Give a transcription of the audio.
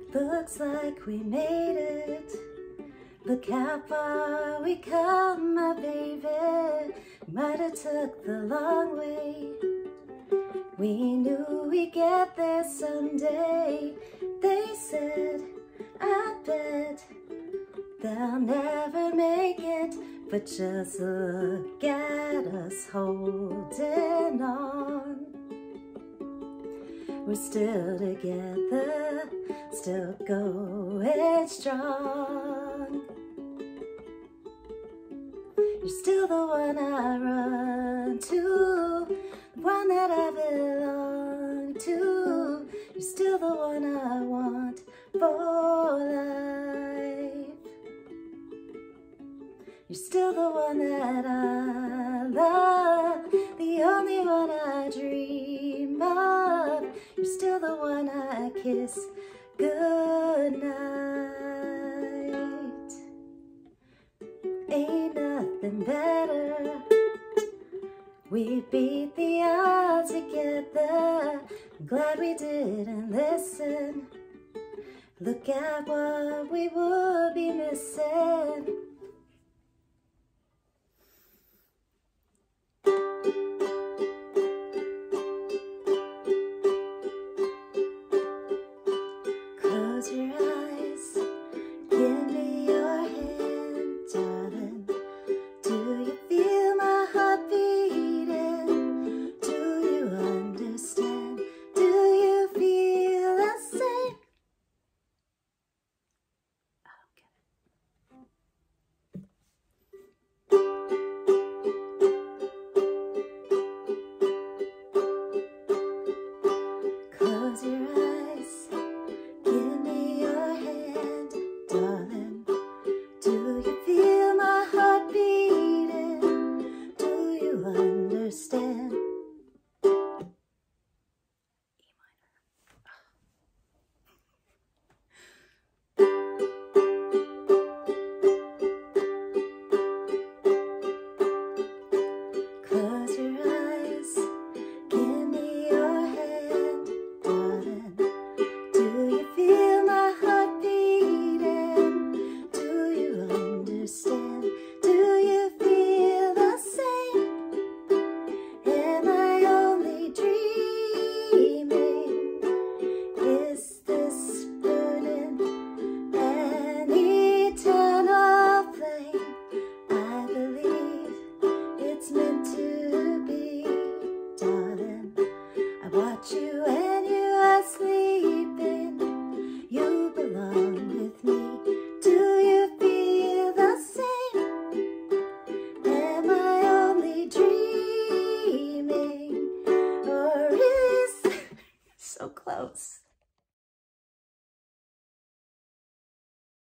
Looks like we made it. Look how far we come, my baby. Might have took the long way. We knew we'd get there someday. They said, I bet they'll never make it. But just look at us holding on. We're still together, still going strong. You're still the one I run to, the one that I belong to. You're still the one I want for life. You're still the one that I love, the only one I dream of. You're still the one I kiss goodnight. Ain't nothing better. We beat the odds together. I'm glad we didn't listen. Look at what we would be missing. Close your eyes, give me your hand, darling. Do you feel my heart beating? Do you understand? Do you feel the same? I don't get it. Close your eyes. Give me your hand, darling. Do you feel my heart beating? Do you understand? E minor. Close your eyes. Give me your hand, darling. Do you feel my heart beating? Do you understand? Do you feel the same? Am I only dreaming? Is this burning an eternal flame? I believe it's meant to be, darling. I watch you when you are sleeping. You belong with me. Do you feel the same? Am I only dreaming? Or is so close?